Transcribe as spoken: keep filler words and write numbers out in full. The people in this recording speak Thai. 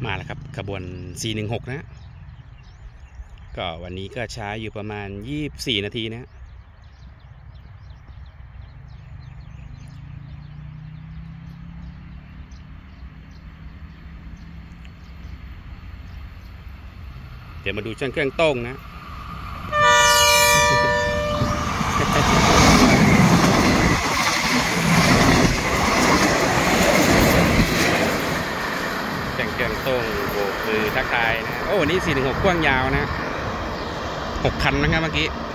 มาแล้วครับขบวนสี่หนึ่งหกนะก็วันนี้ก็ช้าอยู่ประมาณยี่สิบสี่นาทีนะเดี๋ยวมาดูช่างเครื่องโต้งนะช่างเครื่องโต้งโบกมือทักทายนะโอ้วันนี้สี่หนึ่งหกกว้างยาวนะหกคันนะครับเมื่อกี้